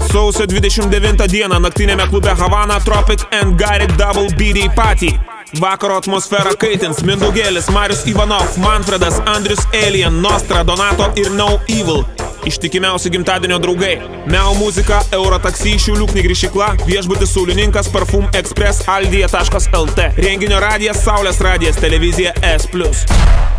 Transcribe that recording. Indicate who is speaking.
Speaker 1: Sausio 29 dieną naktinėme klube Havana Tropic and Garrick Double BD Party. Vakaro atmosferą kaitins Mindaugelis, Marius Ivanov, Manfredas, Andrius Alien, Nostra, Donato ir No Evil. Ištikimiausi gimtadienio draugai. Meo muzika, Eurotaksi, Šiaulių knygrišykla, viešbutis Saulininkas, Parfum Express, Aldija.lt. Renginio radijas, Saulės radijas, televizija S+.